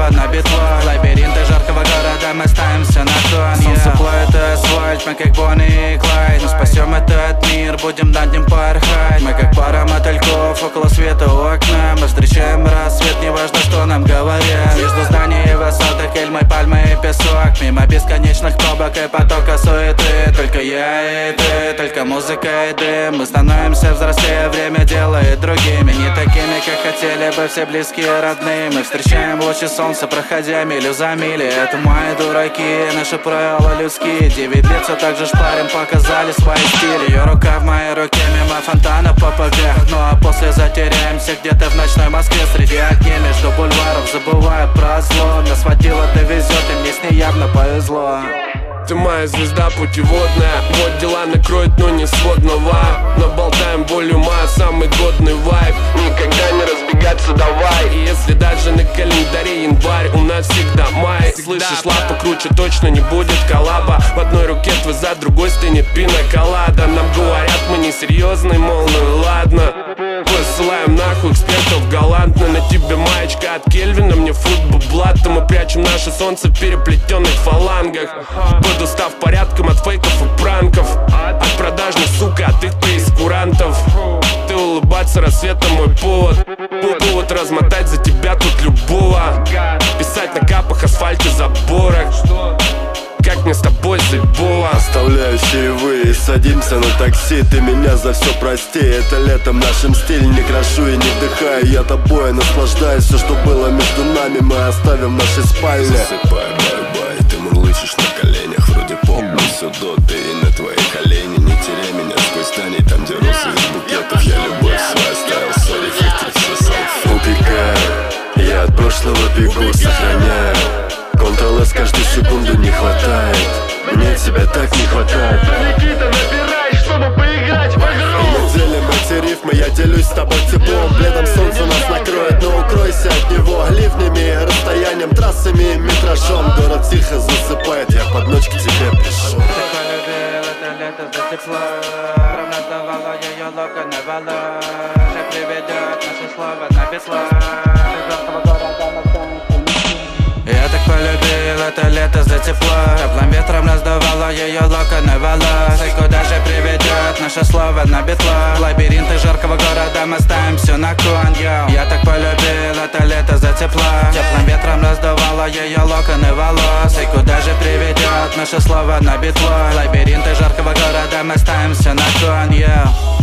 слово на битву. Лабиринты жаркого города мы ставимся на кон. Солнце плавит асфальт, мы как Бонни и Клайд. Мы спасем этот мир, будем над ним порхать. Мы как пара мотыльков около света у окна. Мы встречаем рассвет, неважно, что нам говорят. Между зданий и высоток, эльмы, пальмы и песок. Мимо бесконечных пробок и потока суеты. Только я и ты, только музыка и дым. Мы становимся взрослее, время делает другими. Не такими, как хотели бы все близкие родные. Мы встречаем лучи солнца, проходя милю за мили. Это мои дураки, наши правила людские. 9 лет все так же шпарим, показали свои стили. Ее рука в моей руке, мимо фонтана по вверх. Ну а после затеряемся где-то в ночной Москве. Среди огней между бульваров, забывая про зло. Нас водила довезет, и мне с ней явно повезло. Ты моя звезда путеводная. Вот дела накроют, но не сводного. Наболтаем волю, моя самый годный вайб. Никогда не разбегаться, давай. И если даже на календаре январь, у нас всегда май. Слышишь, лапа круче, точно не будет коллаба. В одной руке твой зад, другой стынет пина-колада. Нам говорят, мы несерьезные, мол, ну и ладно. Посылаем нахуй экспертов галантно. На тебе маечка от Кельвина, мне футбол блата. Мы прячем наше солнце в переплетенных фалангах. Под устав порядком от фейков и пранков. От продажных, сука, от их прейскурантов. Ты улыбаться, рассветом мой повод. Повод размотать за тебя тут любого. Писать на капах, асфальте, заборах. Как мне с тобой заебово. Оставляю чаевые и садимся на такси. Ты меня за все прости. Это летом нашим стиль. Не крашу и не вдыхаю, я тобой наслаждаюсь. Все, что было между нами, мы оставим в нашей спальне. Засыпай, бай-бай, ты мурлычешь на коленях. Вроде помню все до, ты и на твои колени. Не теряй меня сквозь тани, там где росы из букетов. Я любовь свою оставил, сори, фильтры все салфеты. Убегаю, я от прошлого бегу, сохраняю. Ctrl-S каждую секунду не хватает. Мне тебя так не хватает. Никита, набирай, чтобы поиграть в игру. Мы делим эти рифмы, я делюсь с тобой теплом. Летом солнце нас накроет, но укройся от него. Ливнями, расстоянием, трассами, метражом. Город тихо засыпает, я под ночь к тебе пришел. Ты полюбил это лето за тепло. Прям надавала ее локоны вала. Же приведет наше слово на весло. Я так полюбил это лето за тепло. Теплым ветром раздувало ее локоны волос. И куда же приведет наше слово на битва? Лабиринты жаркого города мы ставим все на кон. Я так полюбил это лето за тепло. Теплым ветром раздувало ее локоны волос. И куда же приведет наше слово на битву? Лабиринты жаркого города мы ставим все на кон.